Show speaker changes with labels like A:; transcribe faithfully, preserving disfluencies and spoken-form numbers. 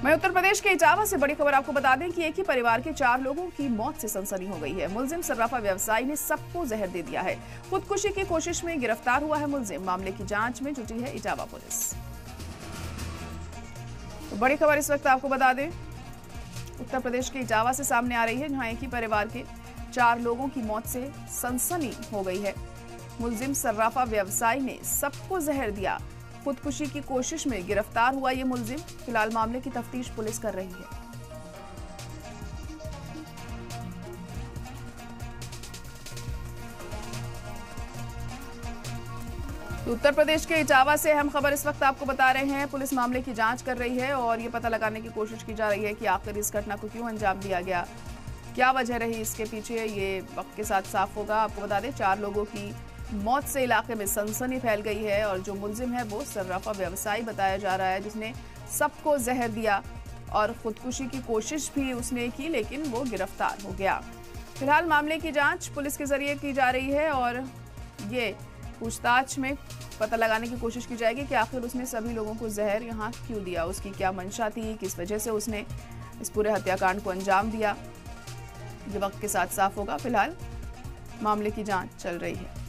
A: वहीं उत्तर प्रदेश के इटावा से बड़ी खबर आपको बता दें कि एक ही परिवार के चार लोगों की मौत से सनसनी हो गई है। मुलजिम सर्राफा व्यवसायी ने सबको जहर दे दिया है। खुदकुशी की कोशिश में गिरफ्तार हुआ है मुलजिम। मामले की जांच में जुटी है इटावा पुलिस। तो बड़ी खबर इस वक्त आपको बता दें उत्तर प्रदेश के इटावा से सामने आ रही है, जहां एक ही परिवार के चार लोगों की मौत से सनसनी हो गई है। मुलजिम सर्राफा व्यवसायी ने सबको जहर दिया। खुदकुशी की कोशिश में गिरफ्तार हुआ ये मुलजिम। फिलहाल मामले की तफ्तीश पुलिस कर रही है। तो उत्तर प्रदेश के इटावा से अहम खबर इस वक्त आपको बता रहे हैं। पुलिस मामले की जांच कर रही है और ये पता लगाने की कोशिश की जा रही है कि आखिर इस घटना को क्यों अंजाम दिया गया, क्या वजह रही इसके पीछे, ये वक्त के साथ साफ होगा। आपको बता दें चार लोगों की मौत से इलाके में सनसनी फैल गई है और जो मुलजिम है वो सर्राफा व्यवसायी बताया जा रहा है, जिसने सबको जहर दिया और खुदकुशी की कोशिश भी उसने की, लेकिन वो गिरफ्तार हो गया। फिलहाल मामले की जांच पुलिस के जरिए की जा रही है और ये पूछताछ में पता लगाने की कोशिश की जाएगी कि आखिर उसने सभी लोगों को जहर यहाँ क्यों दिया, उसकी क्या मंशा थी, किस वजह से उसने इस पूरे हत्याकांड को अंजाम दिया। ये वक्त के साथ साफ होगा। फिलहाल मामले की जांच चल रही है।